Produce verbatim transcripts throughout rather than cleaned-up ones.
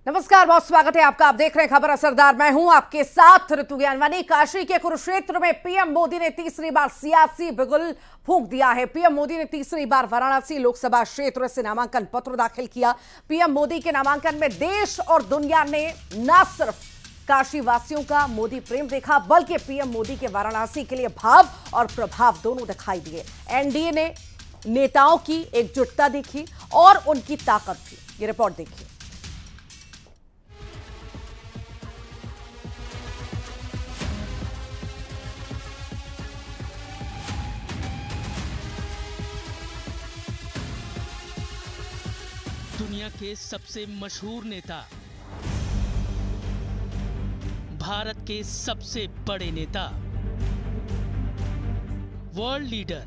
नमस्कार, बहुत स्वागत है आपका। आप देख रहे हैं खबर असरदार। मैं हूं आपके साथ ऋतु ज्ञानवानी। काशी के कुरुक्षेत्र में पीएम मोदी ने तीसरी बार सियासी बिगुल फूंक दिया है। पीएम मोदी ने तीसरी बार वाराणसी लोकसभा क्षेत्र से नामांकन पत्र दाखिल किया। पीएम मोदी के नामांकन में देश और दुनिया ने न सिर्फ काशी वासियों का मोदी प्रेम देखा, बल्कि पीएम मोदी के वाराणसी के लिए भाव और प्रभाव दोनों दिखाई दिए। एनडीए ने नेताओं की एकजुटता देखी और उनकी ताकत थी। ये रिपोर्ट देखिए। दुनिया के सबसे मशहूर नेता, भारत के सबसे बड़े नेता, वर्ल्ड लीडर,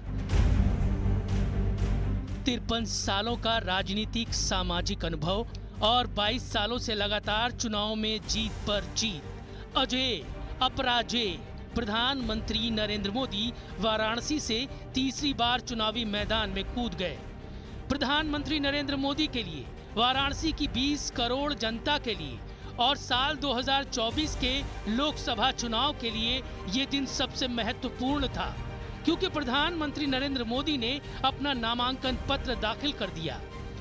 तिरपन सालों का राजनीतिक सामाजिक अनुभव और बाईस सालों से लगातार चुनाव में जीत पर जीत, अजय अपराजय प्रधानमंत्री नरेंद्र मोदी वाराणसी से तीसरी बार चुनावी मैदान में कूद गए। प्रधानमंत्री नरेंद्र मोदी के लिए, वाराणसी की बीस करोड़ जनता के लिए और साल दो हज़ार चौबीस के लोकसभा चुनाव के लिए ये दिन सबसे महत्वपूर्ण था, क्योंकि प्रधानमंत्री नरेंद्र मोदी ने अपना नामांकन पत्र दाखिल कर दिया।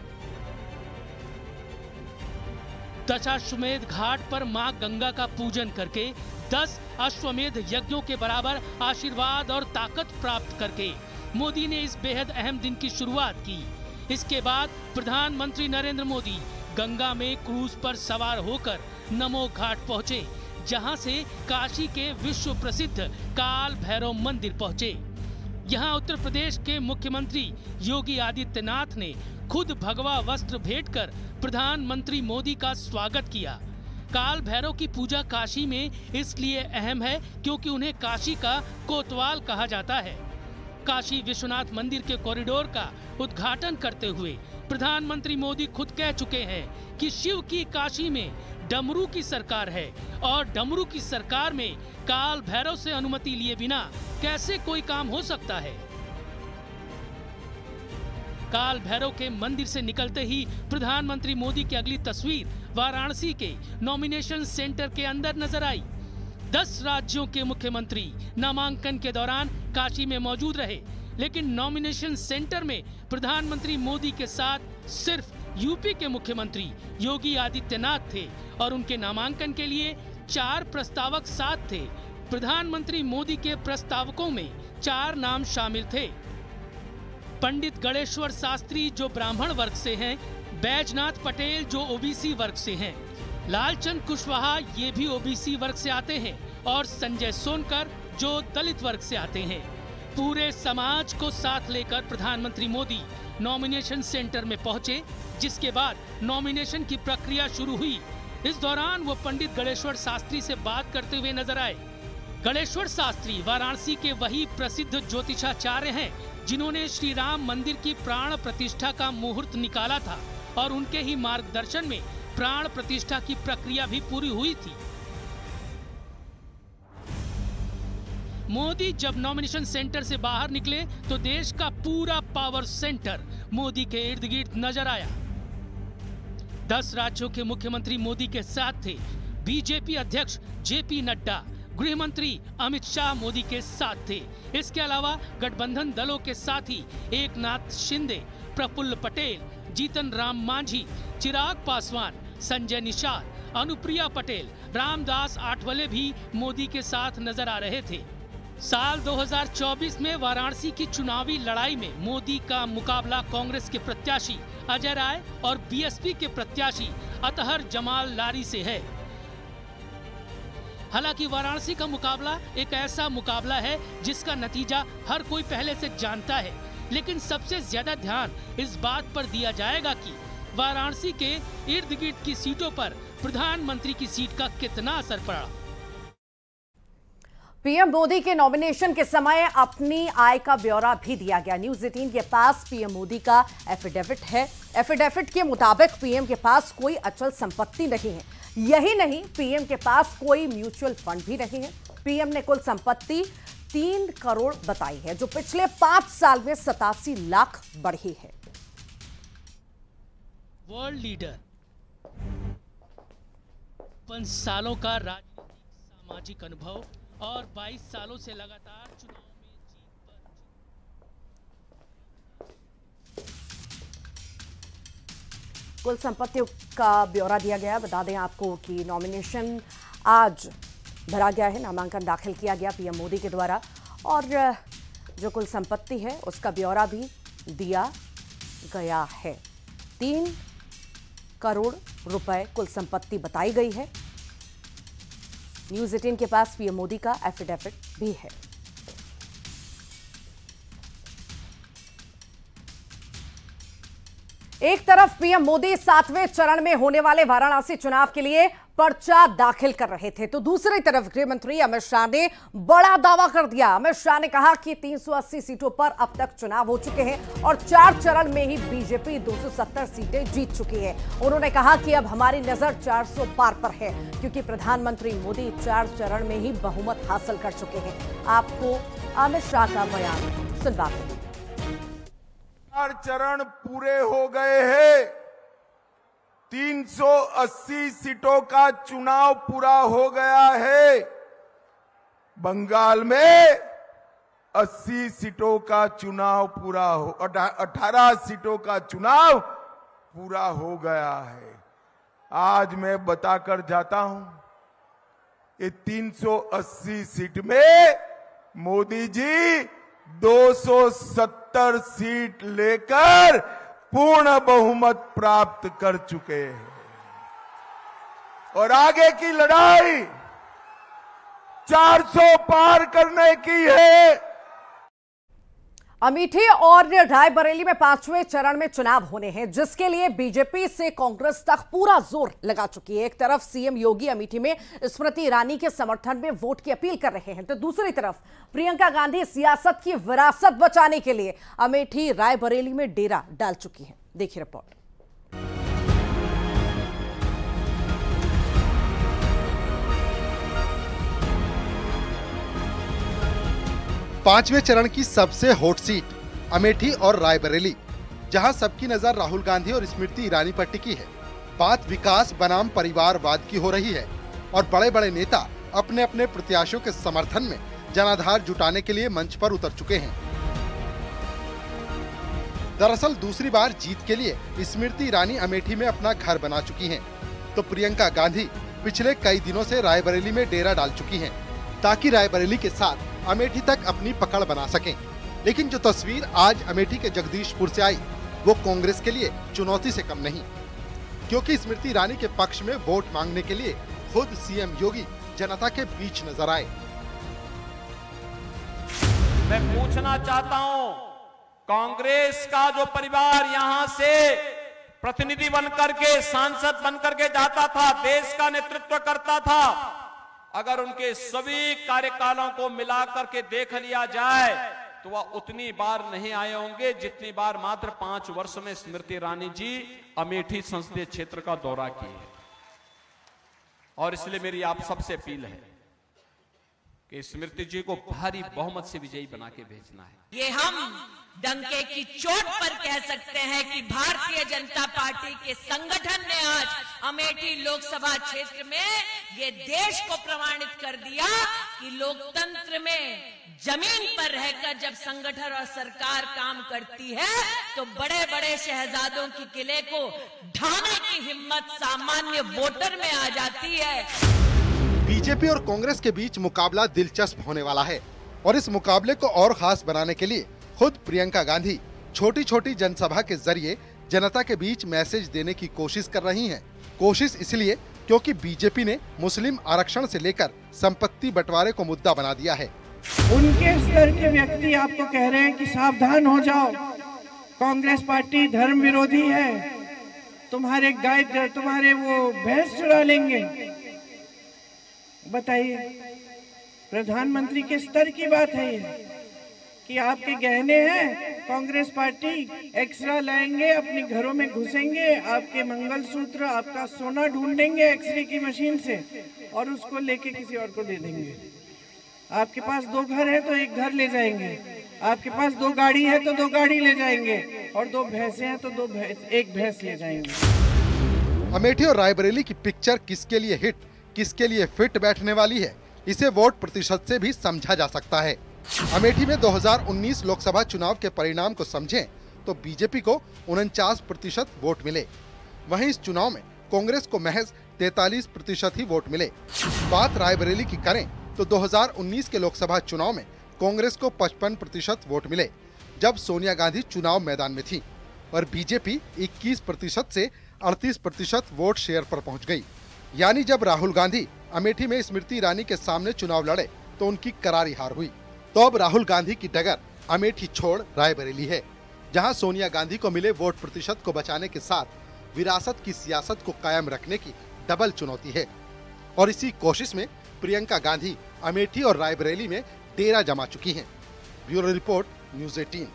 दशाश्वमेध घाट पर मां गंगा का पूजन करके दस अश्वमेध यज्ञों के बराबर आशीर्वाद और ताकत प्राप्त करके मोदी ने इस बेहद अहम दिन की शुरुआत की। इसके बाद प्रधानमंत्री नरेंद्र मोदी गंगा में क्रूज पर सवार होकर नमो घाट पहुंचे, जहां से काशी के विश्व प्रसिद्ध काल भैरव मंदिर पहुंचे। यहां उत्तर प्रदेश के मुख्यमंत्री योगी आदित्यनाथ ने खुद भगवा वस्त्र भेंटकर प्रधानमंत्री मोदी का स्वागत किया। काल भैरव की पूजा काशी में इसलिए अहम है क्योंकि उन्हें काशी का कोतवाल कहा जाता है। काशी विश्वनाथ मंदिर के कॉरिडोर का उद्घाटन करते हुए प्रधानमंत्री मोदी खुद कह चुके हैं कि शिव की काशी में डमरू की सरकार है और डमरू की सरकार में काल भैरव से अनुमति लिए बिना कैसे कोई काम हो सकता है। काल भैरव के मंदिर से निकलते ही प्रधानमंत्री मोदी की अगली तस्वीर वाराणसी के नॉमिनेशन सेंटर के अंदर नजर आई। दस राज्यों के मुख्यमंत्री नामांकन के दौरान काशी में मौजूद रहे, लेकिन नॉमिनेशन सेंटर में प्रधानमंत्री मोदी के साथ सिर्फ यूपी के मुख्यमंत्री योगी आदित्यनाथ थे और उनके नामांकन के लिए चार प्रस्तावक साथ थे। प्रधानमंत्री मोदी के प्रस्तावकों में चार नाम शामिल थे। पंडित गणेश्वर शास्त्री जो ब्राह्मण वर्ग से हैं, बैजनाथ पटेल जो ओबीसी वर्ग से हैं, लालचंद कुशवाहा ये भी ओबीसी वर्ग से आते हैं और संजय सोनकर जो दलित वर्ग से आते हैं। पूरे समाज को साथ लेकर प्रधानमंत्री मोदी नॉमिनेशन सेंटर में पहुंचे, जिसके बाद नॉमिनेशन की प्रक्रिया शुरू हुई। इस दौरान वो पंडित गणेश्वर शास्त्री से बात करते हुए नजर आए। गणेश्वर शास्त्री वाराणसी के वही प्रसिद्ध ज्योतिषाचार्य हैं जिन्होंने श्री राम मंदिर की प्राण प्रतिष्ठा का मुहूर्त निकाला था और उनके ही मार्गदर्शन में प्राण प्रतिष्ठा की प्रक्रिया भी पूरी हुई थी। मोदी जब नॉमिनेशन सेंटर से बाहर निकले तो देश का पूरा पावर सेंटर मोदी के इर्द गिर्द नजर आया। दस राज्यों के मुख्यमंत्री मोदी के साथ थे। बीजेपी अध्यक्ष जेपी नड्डा, गृह मंत्री अमित शाह मोदी के साथ थे। इसके अलावा गठबंधन दलों के साथी एकनाथ शिंदे, प्रफुल्ल पटेल, जीतन राम मांझी, चिराग पासवान, संजय निषाद, अनुप्रिया पटेल, रामदास आठवले भी मोदी के साथ नजर आ रहे थे। साल दो हज़ार चौबीस में वाराणसी की चुनावी लड़ाई में मोदी का मुकाबला कांग्रेस के प्रत्याशी अजय राय और बीएसपी के प्रत्याशी अतहर जमाल लारी से है। हालांकि वाराणसी का मुकाबला एक ऐसा मुकाबला है जिसका नतीजा हर कोई पहले से जानता है, लेकिन सबसे ज्यादा ध्यान इस बात पर दिया जाएगा कि वाराणसी के इर्द गिर्द की सीटों पर प्रधानमंत्री की सीट का कितना असर पड़ा। पीएम मोदी के नॉमिनेशन के समय अपनी आय का ब्यौरा भी दिया गया। न्यूज अठारह के पास पीएम मोदी का एफिडेविट है। एफिडेविट के मुताबिक पीएम के पास कोई अचल संपत्ति नहीं है। यही नहीं, पीएम के पास कोई म्यूचुअल फंड भी नहीं है। पीएम ने कुल संपत्ति तीन करोड़ बताई है, जो पिछले पांच साल में सतासी लाख बढ़ी है। वर्ल्ड लीडर, छप्पन सालों का राजनीतिक सामाजिक अनुभव और बाईस सालों से लगातार चुनाव में जीत पर कुल संपत्तियों का ब्यौरा दिया गया। बता दें आपको कि नॉमिनेशन आज भरा गया है, नामांकन दाखिल किया गया पीएम मोदी के द्वारा और जो कुल संपत्ति है उसका ब्यौरा भी दिया गया है। तीन करोड़ रुपए कुल संपत्ति बताई गई है। न्यूज एटीन के पास पीएम मोदी का एफिडेविट भी है। एक तरफ पीएम मोदी सातवें चरण में होने वाले वाराणसी चुनाव के लिए पर्चा दाखिल कर रहे थे, तो दूसरी तरफ गृह मंत्री अमित शाह ने बड़ा दावा कर दिया। अमित शाह ने कहा कि तीन सौ अस्सी सीटों पर अब तक चुनाव हो चुके हैं और चार चरण में ही बीजेपी दो सौ सत्तर सीटें जीत चुकी है। उन्होंने कहा कि अब हमारी नजर चार सौ पार पर है क्योंकि प्रधानमंत्री मोदी चार चरण में ही बहुमत हासिल कर चुके हैं। आपको अमित शाह का बयान सुनवाते हैं। चार चरण पूरे हो गए हैं, तीन सौ अस्सी सीटों का चुनाव पूरा हो गया है। बंगाल में अस्सी सीटों का चुनाव पूरा हो अठारह सीटों का चुनाव पूरा हो गया है। आज मैं बताकर जाता हूं, ये तीन सौ अस्सी सीट में मोदी जी दो सौ सत्तर सीट लेकर पूर्ण बहुमत प्राप्त कर चुके हैं और आगे की लड़ाई चार सौ पार करने की है। अमेठी और रायबरेली में पांचवें चरण में चुनाव होने हैं, जिसके लिए बीजेपी से कांग्रेस तक पूरा जोर लगा चुकी है। एक तरफ सीएम योगी अमेठी में स्मृति ईरानी के समर्थन में वोट की अपील कर रहे हैं, तो दूसरी तरफ प्रियंका गांधी सियासत की विरासत बचाने के लिए अमेठी रायबरेली में डेरा डाल चुकी हैं। देखिए रिपोर्ट। पांचवें चरण की सबसे हॉट सीट अमेठी और रायबरेली, जहां सबकी नजर राहुल गांधी और स्मृति ईरानी पर टिकी है। बात विकास बनाम परिवारवाद की हो रही है और बड़े बड़े नेता अपने अपने प्रत्याशियों के समर्थन में जनाधार जुटाने के लिए मंच पर उतर चुके हैं। दरअसल दूसरी बार जीत के लिए स्मृति ईरानी अमेठी में अपना घर बना चुकी हैं, तो प्रियंका गांधी पिछले कई दिनों से रायबरेली में डेरा डाल चुकी हैं, ताकि रायबरेली के साथ अमेठी तक अपनी पकड़ बना सकें। लेकिन जो तस्वीर आज अमेठी के जगदीशपुर से आई, वो कांग्रेस के लिए चुनौती से कम नहीं, क्योंकि स्मृति ईरानी के पक्ष में वोट मांगने के लिए खुद सीएम योगी जनता के बीच नजर आए। मैं पूछना चाहता हूं, कांग्रेस का जो परिवार यहां से प्रतिनिधि बनकर के, सांसद बनकर के जाता था, देश का नेतृत्व करता था, अगर उनके सभी कार्यकालों को मिलाकर के देख लिया जाए तो वह उतनी बार नहीं आए होंगे जितनी बार मात्र पांच वर्ष में स्मृति ईरानी जी अमेठी संसदीय क्षेत्र का दौरा किए। और इसलिए मेरी आप सबसे अपील है कि स्मृति जी को भारी बहुमत से विजयी बना के भेजना है। ये हम डंके की चोट पर कह सकते हैं कि भारतीय जनता पार्टी के संगठन ने आज अमेठी लोकसभा क्षेत्र में ये देश को प्रमाणित कर दिया कि लोकतंत्र में जमीन पर रहकर जब संगठन और सरकार काम करती है तो बड़े बड़े शहजादों की किले को ढाने की हिम्मत सामान्य वोटर में आ जाती है। बीजेपी और कांग्रेस के बीच मुकाबला दिलचस्प होने वाला है और इस मुकाबले को और खास बनाने के लिए खुद प्रियंका गांधी छोटी छोटी जनसभा के जरिए जनता के बीच मैसेज देने की कोशिश कर रही हैं। कोशिश इसलिए क्योंकि बीजेपी ने मुस्लिम आरक्षण से लेकर संपत्ति बंटवारे को मुद्दा बना दिया है। उनके स्तर के व्यक्ति आपको कह रहे हैं कि सावधान हो जाओ, कांग्रेस पार्टी धर्म विरोधी है, तुम्हारे गाय तुम्हारे वो भैंस चुरा लेंगे। बताइए, प्रधानमंत्री के स्तर की बात है ये कि आपके गहने हैं, कांग्रेस पार्टी एक्सरा लाएंगे, अपने घरों में घुसेंगे, आपके मंगलसूत्र, आपका सोना ढूंढेंगे एक्सरे की मशीन से और उसको लेके किसी और को दे देंगे। आपके पास दो घर है तो एक घर ले जाएंगे, आपके पास दो गाड़ी है तो दो गाड़ी ले जाएंगे और दो भैंसे हैं तो दो भैंस एक भैंस ले जाएंगे। अमेठी और रायबरेली की पिक्चर किसके लिए हिट, किसके लिए फिट बैठने वाली है, इसे वोट प्रतिशत से भी समझा जा सकता है। अमेठी में दो हज़ार उन्नीस लोकसभा चुनाव के परिणाम को समझें तो बीजेपी को उनचास प्रतिशत वोट मिले। वहीं इस चुनाव में कांग्रेस को महज तैंतालीस प्रतिशत ही वोट मिले। बात रायबरेली की करें तो दो हज़ार उन्नीस के लोकसभा चुनाव में कांग्रेस को पचपन प्रतिशत वोट मिले, जब सोनिया गांधी चुनाव मैदान में थी, और बीजेपी इक्कीस प्रतिशत से अड़तीस प्रतिशत वोट शेयर पर पहुंच गई। यानी जब राहुल गांधी अमेठी में स्मृति ईरानी के सामने चुनाव लड़े तो उनकी करारी हार हुई। तो अब राहुल गांधी की डगर अमेठी छोड़ रायबरेली है, जहां सोनिया गांधी को मिले वोट प्रतिशत को बचाने के साथ विरासत की सियासत को कायम रखने की डबल चुनौती है। और इसी कोशिश में प्रियंका गांधी अमेठी और रायबरेली में डेरा जमा चुकी हैं। ब्यूरो रिपोर्ट, न्यूज़ अठारह।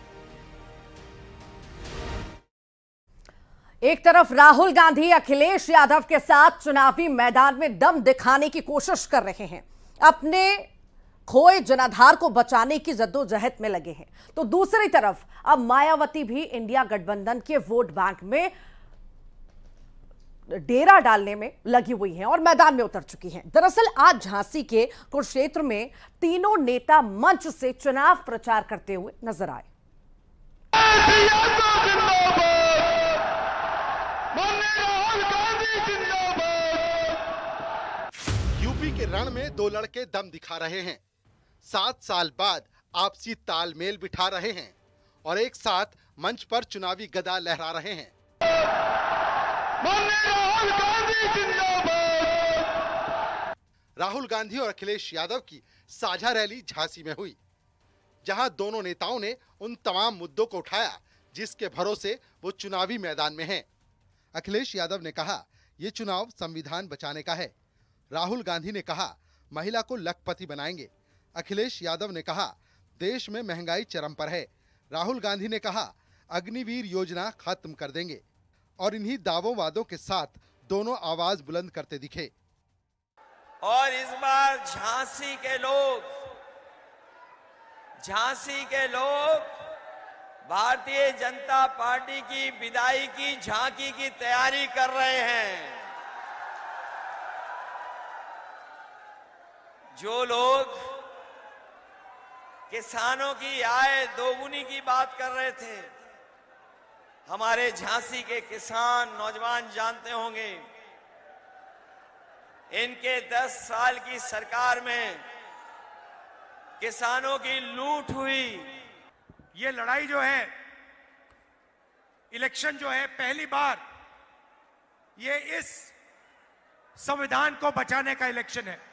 एक तरफ राहुल गांधी अखिलेश यादव के साथ चुनावी मैदान में दम दिखाने की कोशिश कर रहे हैं, अपने खोए जनाधार को बचाने की जद्दोजहद में लगे हैं, तो दूसरी तरफ अब मायावती भी इंडिया गठबंधन के वोट बैंक में डेरा डालने में लगी हुई हैं और मैदान में उतर चुकी हैं। दरअसल आज झांसी के कुरुक्षेत्र में तीनों नेता मंच से चुनाव प्रचार करते हुए नजर आए। यूपी के रण में दो लड़के दम दिखा रहे हैं, सात साल बाद आपसी तालमेल बिठा रहे हैं और एक साथ मंच पर चुनावी गदा लहरा रहे हैं। राहुल गांधी और अखिलेश यादव की साझा रैली झांसी में हुई, जहां दोनों नेताओं ने उन तमाम मुद्दों को उठाया जिसके भरोसे वो चुनावी मैदान में हैं। अखिलेश यादव ने कहा, ये चुनाव संविधान बचाने का है। राहुल गांधी ने कहा, महिला को लखपति बनाएंगे। अखिलेश यादव ने कहा, देश में महंगाई चरम पर है। राहुल गांधी ने कहा, अग्निवीर योजना खत्म कर देंगे। और इन्हीं दावों वादों के साथ दोनों आवाज बुलंद करते दिखे। और इस बार झांसी के लोग झांसी के लोग भारतीय जनता पार्टी की विदाई की झांकी की तैयारी कर रहे हैं। जो लोग किसानों की आय दोगुनी की बात कर रहे थे, हमारे झांसी के किसान नौजवान जानते होंगे, इनके दस साल की सरकार में किसानों की लूट हुई। ये लड़ाई जो है, इलेक्शन जो है, पहली बार ये इस संविधान को बचाने का इलेक्शन है।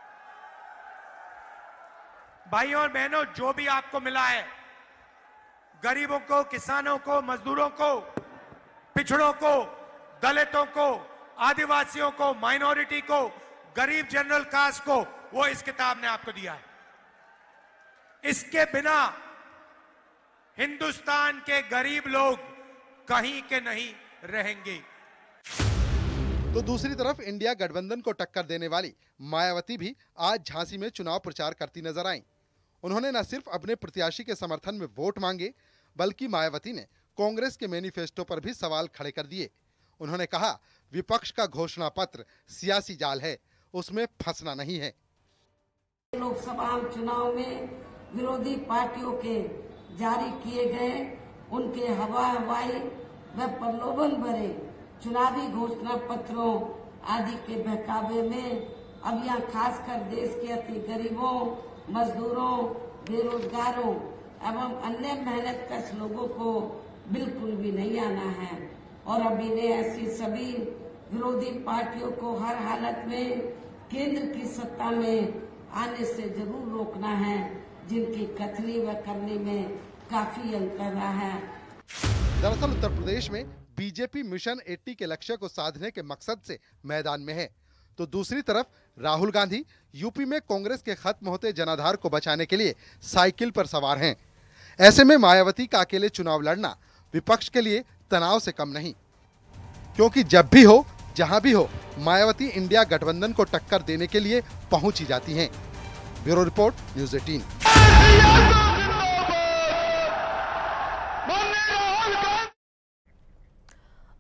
भाइयों और बहनों, जो भी आपको मिला है, गरीबों को, किसानों को, मजदूरों को, पिछड़ों को, दलितों को, आदिवासियों को, माइनॉरिटी को, गरीब जनरल कास्ट को, वो इस किताब ने आपको दिया है। इसके बिना हिंदुस्तान के गरीब लोग कहीं के नहीं रहेंगे। तो दूसरी तरफ इंडिया गठबंधन को टक्कर देने वाली मायावती भी आज झांसी में चुनाव प्रचार करती नजर आईं। उन्होंने न सिर्फ अपने प्रत्याशी के समर्थन में वोट मांगे, बल्कि मायावती ने कांग्रेस के मैनिफेस्टो पर भी सवाल खड़े कर दिए। उन्होंने कहा, विपक्ष का घोषणा पत्र सियासी जाल है, उसमें फंसना नहीं है। लोकसभा चुनाव में विरोधी पार्टियों के जारी किए गए उनके हवा हवाई व प्रलोभन भरे चुनावी घोषणा पत्रों आदि के बहकावे में अब यहाँ खासकर देश के अति गरीबों, मजदूरों, बेरोजगारों एवं अन्य मेहनतकश लोगों को बिल्कुल भी नहीं आना है। और अब इन्हें ऐसी सभी विरोधी पार्टियों को हर हालत में केंद्र की सत्ता में आने से जरूर रोकना है, जिनकी कथनी व करनी में काफी अंतर रहा है। दरअसल उत्तर प्रदेश में बीजेपी मिशन अस्सी के लक्ष्य को साधने के मकसद से मैदान में है, तो दूसरी तरफ राहुल गांधी यूपी में कांग्रेस के खत्म होते जनाधार को बचाने के लिए साइकिल पर सवार हैं। ऐसे में मायावती का अकेले चुनाव लड़ना विपक्ष के लिए तनाव से कम नहीं, क्योंकि जब भी हो, जहां भी हो, मायावती इंडिया गठबंधन को टक्कर देने के लिए पहुंच ही जाती हैं। ब्यूरो रिपोर्ट, न्यूज़ अठारह।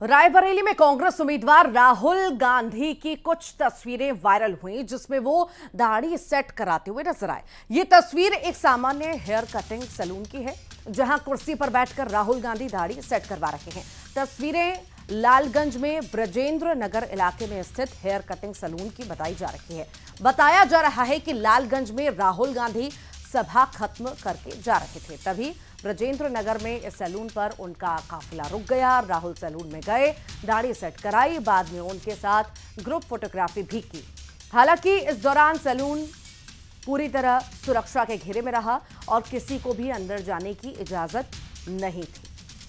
रायबरेली में कांग्रेस उम्मीदवार राहुल गांधी की कुछ तस्वीरें वायरल हुई जिसमें वो दाढ़ी सेट कराते हुए नजर आए। ये तस्वीर एक सामान्य हेयर कटिंग सैलून की है जहां कुर्सी पर बैठकर राहुल गांधी दाढ़ी सेट करवा रहे हैं। तस्वीरें लालगंज में ब्रजेंद्र नगर इलाके में स्थित हेयर कटिंग सैलून की बताई जा रही है। बताया जा रहा है कि लालगंज में राहुल गांधी सभा खत्म करके जा रहे थे, तभी ब्रजेंद्र नगर में इस सैलून पर उनका काफिला रुक गया। राहुल सैलून में गए, दाढ़ी सेट कराई, बाद में उनके साथ ग्रुप फोटोग्राफी भी की। हालांकि इस दौरान सैलून पूरी तरह सुरक्षा के घेरे में रहा और किसी को भी अंदर जाने की इजाजत नहीं थी।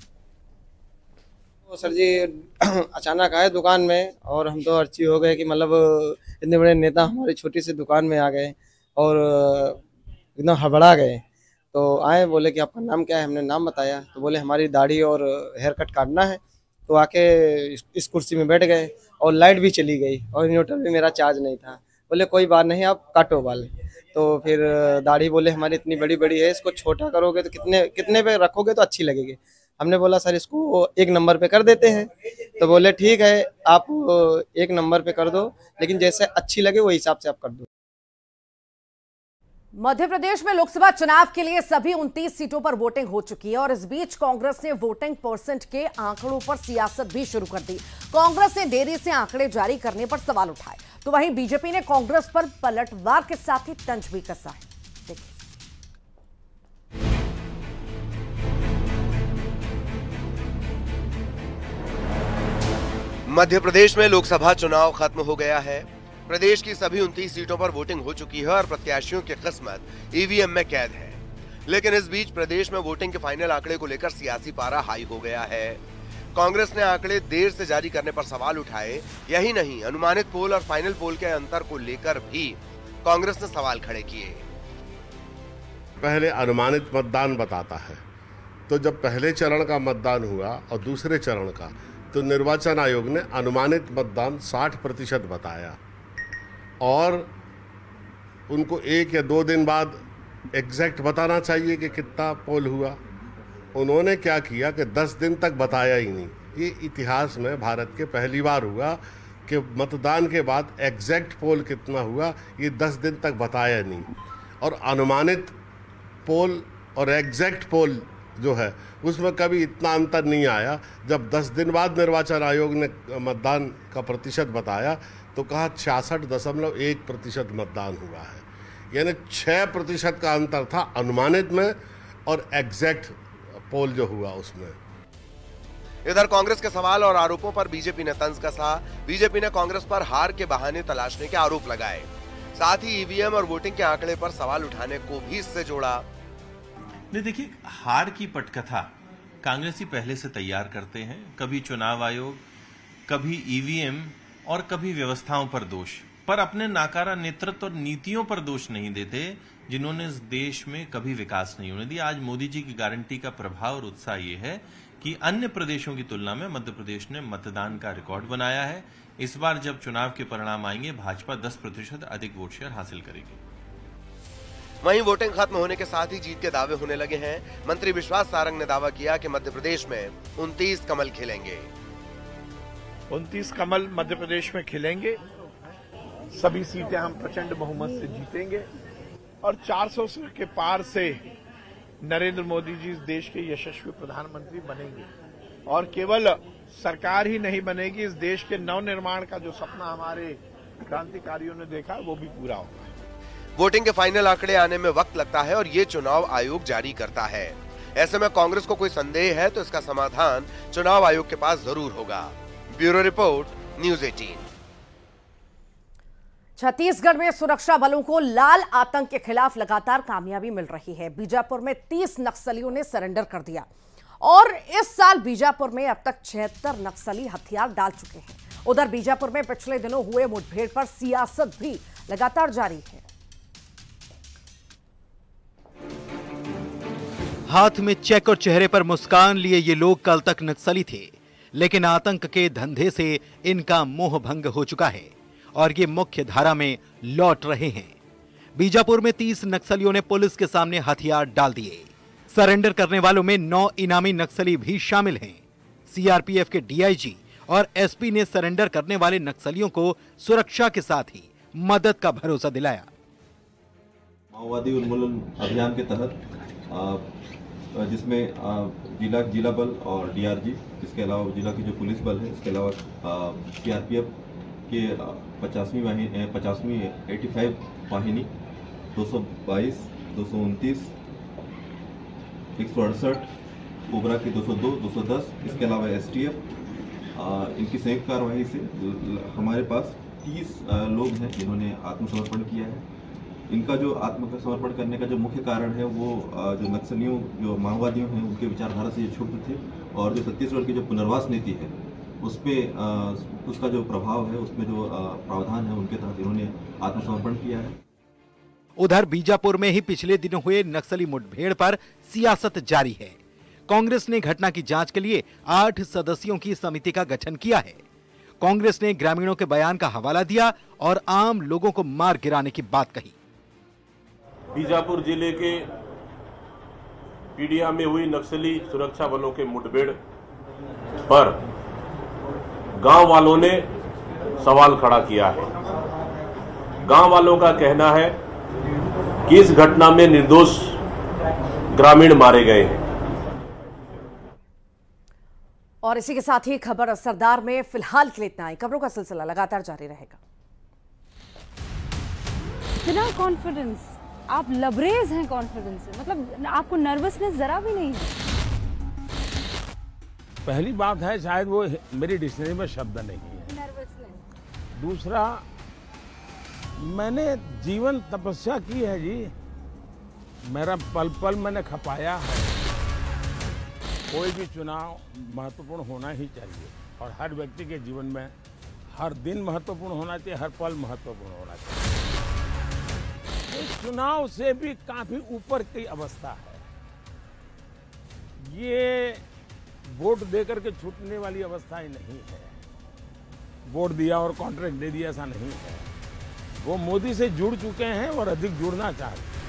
तो सर जी अचानक आए दुकान में और हम तो अर्ची हो गए कि मतलब इतने बड़े नेता हमारी छोटी सी दुकान में आ गए और एकदम हड़बड़ा गए। तो आए, बोले कि आपका नाम क्या है? हमने नाम बताया तो बोले हमारी दाढ़ी और हेयर कट काटना है। तो आके इस कुर्सी में बैठ गए और लाइट भी चली गई और इन्वर्टर भी मेरा चार्ज नहीं था। बोले कोई बात नहीं, आप काटो बाल। तो फिर दाढ़ी बोले हमारी इतनी बड़ी बड़ी है, इसको छोटा करोगे तो कितने कितने पे रखोगे तो अच्छी लगेगी। हमने बोला सर इसको एक नंबर पे कर देते हैं। तो बोले ठीक है, आप एक नंबर पे कर दो, लेकिन जैसे अच्छी लगे वही हिसाब से आप कर दो। मध्य प्रदेश में लोकसभा चुनाव के लिए सभी उनतीस सीटों पर वोटिंग हो चुकी है और इस बीच कांग्रेस ने वोटिंग परसेंट के आंकड़ों पर सियासत भी शुरू कर दी। कांग्रेस ने देरी से आंकड़े जारी करने पर सवाल उठाए, तो वहीं बीजेपी ने कांग्रेस पर पलटवार के साथ ही तंज भी कसा है। देखिए, मध्य प्रदेश में लोकसभा चुनाव खत्म हो गया है। प्रदेश की सभी उनतीस सीटों पर वोटिंग हो चुकी है और प्रत्याशियों की किस्मत ईवीएम में कैद है। लेकिन इस बीच प्रदेश में वोटिंग के फाइनल आंकड़े को लेकर सियासी पारा हाई हो गया है। कांग्रेस ने आंकड़े देर से जारी करने पर सवाल उठाए। यही नहीं, अनुमानित पोल और फाइनल पोल के अंतर को लेकर भी कांग्रेस ने सवाल खड़े किए। पहले अनुमानित मतदान बताता है, तो जब पहले चरण का मतदान हुआ और दूसरे चरण का, तो निर्वाचन आयोग ने अनुमानित मतदान साठ प्रतिशत बताया और उनको एक या दो दिन बाद एग्जैक्ट बताना चाहिए कि कितना पोल हुआ। उन्होंने क्या किया कि दस दिन तक बताया ही नहीं। ये इतिहास में भारत के पहली बार हुआ कि मतदान के बाद एग्जैक्ट पोल कितना हुआ ये दस दिन तक बताया नहीं। और अनुमानित पोल और एग्जैक्ट पोल जो है उसमें कभी इतना अंतर नहीं आया। जब दस दिन बाद निर्वाचन आयोग ने मतदान का प्रतिशत बताया तो कहा छियासठ दशमलव एक प्रतिशत मतदान हुआ है, यानी छः प्रतिशत का अंतर था अनुमानित में और एग्जैक्ट पोल जो हुआ उसमें। इधर कांग्रेस के सवाल और आरोपों पर बीजेपी ने तंज कसा। बीजेपी ने कांग्रेस पर हार के बहाने तलाशने के आरोप लगाए, साथ ही ईवीएम और वोटिंग के आंकड़े पर सवाल उठाने को भी इससे जोड़ा। नहीं, देखिए, हार की पटकथा कांग्रेसी पहले से तैयार करते हैं। कभी चुनाव आयोग, कभी ईवीएम और कभी व्यवस्थाओं पर दोष, पर अपने नाकारा नेतृत्व और नीतियों पर दोष नहीं देते जिन्होंने इस देश में कभी विकास नहीं होने दिया। आज मोदी जी की गारंटी का प्रभाव और उत्साह ये है कि अन्य प्रदेशों की तुलना में मध्य प्रदेश ने मतदान का रिकॉर्ड बनाया है। इस बार जब चुनाव के परिणाम आएंगे, भाजपा दस प्रतिशत अधिक वोट शेयर हासिल करेगी। वहीं वोटिंग खत्म होने के साथ ही जीत के दावे होने लगे हैं। मंत्री विश्वास सारंग ने दावा किया कि मध्य प्रदेश में उनतीस कमल खिलेंगे। उनतीस कमल मध्य प्रदेश में खिलेंगे, सभी सीटें हम प्रचंड बहुमत से जीतेंगे और चार सौ के पार से नरेंद्र मोदी जी इस देश के यशस्वी प्रधानमंत्री बनेंगे। और केवल सरकार ही नहीं बनेगी, इस देश के नवनिर्माण का जो सपना हमारे क्रांतिकारियों ने देखा वो भी पूरा होगा। वोटिंग के फाइनल आंकड़े आने में वक्त लगता है और ये चुनाव आयोग जारी करता है। ऐसे में कांग्रेस को कोई संदेह है तो इसका समाधान चुनाव आयोग के पास जरूर होगा। ब्यूरो रिपोर्ट, न्यूज़ अठारह। छत्तीसगढ़ में सुरक्षा बलों को लाल आतंक के खिलाफ लगातार कामयाबी मिल रही है। बीजापुर में तीस नक्सलियों ने सरेंडर कर दिया और इस साल बीजापुर में अब तक छिहत्तर नक्सली हथियार डाल चुके हैं। उधर बीजापुर में पिछले दिनों हुए मुठभेड़ पर सियासत भी लगातार जारी है। हाथ में चेक और चेहरे पर मुस्कान लिए ये लोग कल तक नक्सली थे, लेकिन आतंक के धंधे से इनका मोह भंग हो चुका है और ये मुख्य धारा में लौट रहे हैं। बीजापुर में तीस नक्सलियों ने पुलिस के सामने हथियार डाल दिए। सरेंडर करने वालों में नौ इनामी नक्सली भी शामिल हैं। सीआरपीएफ के डीआईजी और एसपी ने सरेंडर करने वाले नक्सलियों को सुरक्षा के साथ ही मदद का भरोसा दिलाया। माओवादी उन्मूलन अभियान के तहत जिसमें जिला जिला बल और डीआरजी, इसके अलावा जिला की जो पुलिस बल है, इसके अलावा सीआरपीएफ के पचासवीं वाहिनी पचासवीं पचासी वाहिनी दो सौ बाईस, दो सौ उनतीस, एक सौ अड़सठ, कोबरा की दो सौ दो, दो सौ दस, इसके अलावा एसटीएफ, इनकी संयुक्त कार्रवाई से हमारे पास तीस लोग हैं जिन्होंने आत्मसमर्पण किया है। इनका जो आत्मसमर्पण करने का जो मुख्य कारण है वो जो नक्सलियों जो माओवादियों हैं उनके विचारधारा से ये क्षुब्ध थे और जो छत्तीसगढ़ की जो पुनर्वास नीति है उसमें उसका जो प्रभाव है, उसमें जो प्रावधान है, उनके तहत इन्होंने आत्मसमर्पण किया है। उधर बीजापुर में ही पिछले दिनों हुए नक्सली मुठभेड़ पर सियासत जारी है। कांग्रेस ने घटना की जांच के लिए आठ सदस्यों की समिति का गठन किया है। कांग्रेस ने ग्रामीणों के बयान का हवाला दिया और आम लोगों को मार गिराने की बात कही। बीजापुर जिले के पीडिया में हुई नक्सली सुरक्षा बलों के मुठभेड़ पर गांव वालों ने सवाल खड़ा किया है। गांव वालों का कहना है कि इस घटना में निर्दोष ग्रामीण मारे गए हैं। और इसी के साथ ही खबर असरदार में फिलहाल के लिए इतना ही। खबरों का सिलसिला लगातार जारी रहेगा। बिना कॉन्फिडेंस आप लबरेज हैं, कॉन्फिडेंस से मतलब आपको नर्वसनेस जरा भी नहीं है। पहली बात है शायद वो मेरी डिक्शनरी में शब्द नहीं है। नर्वसनेस। दूसरा, मैंने जीवन तपस्या की है जी, मेरा पल पल मैंने खपाया है। कोई भी चुनाव महत्वपूर्ण होना ही चाहिए और हर व्यक्ति के जीवन में हर दिन महत्वपूर्ण होना चाहिए, हर पल महत्वपूर्ण होना चाहिए। इस चुनाव से भी काफी ऊपर की अवस्था है। ये वोट देकर के छूटने वाली अवस्था ही नहीं है। वोट दिया और कॉन्ट्रैक्ट दे दिया, ऐसा नहीं है। वो मोदी से जुड़ चुके हैं और अधिक जुड़ना चाहते हैं।